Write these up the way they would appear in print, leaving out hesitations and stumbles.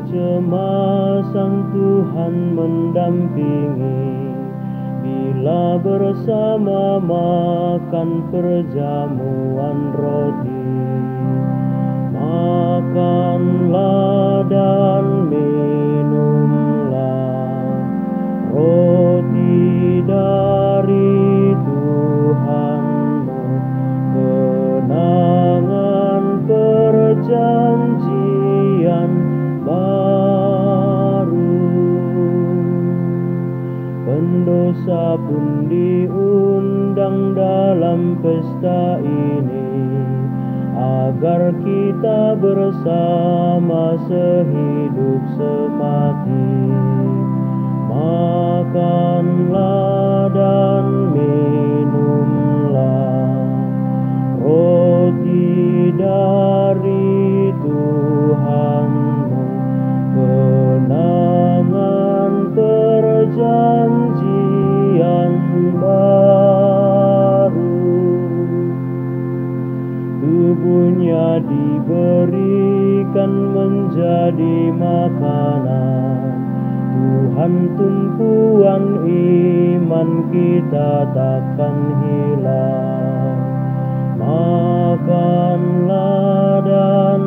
kecemasan Tuhan mendampingi. Bila bersama makan perjamuan roti, makanlah dan minumlah roti dari Tuhanmu, kenangan perjanjian baru. Pendosa pun diundang dalam pesta ini, agar kita bersama sehidup semati. Makanlah dan minumlah roti dari Tuhanmu, kenangan perjanjian baru. Tubuhnya diberikan menjadi makanan, Tuhan tumpuan iman kita takkan hilang. Makanlah dan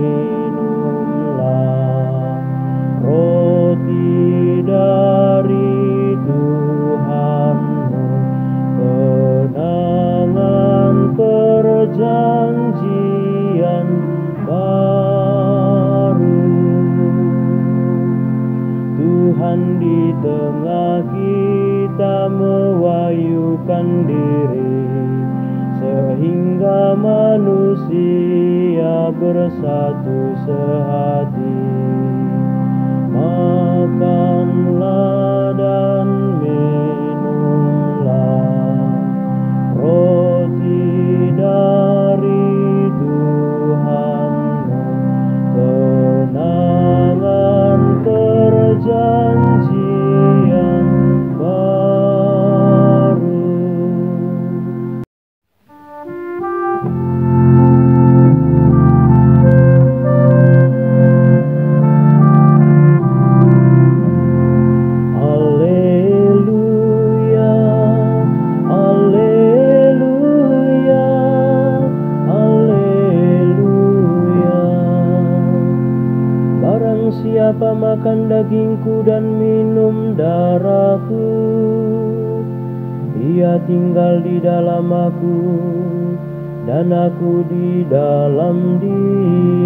minumlah roti dari Tuhanmu, kenangan perjanjian baru. Tuhan di tengah kita mewahyukan diri, sehingga manusia bersatu sehati. Makanlah dan minumlah roti dari Tuhanmu, kenangan perjanjian baru. Haleluya, haleluya, haleluya. Barang siapa makan dagingku dan minum darahku, ia tinggal di dalam aku, dan aku di dalam dia.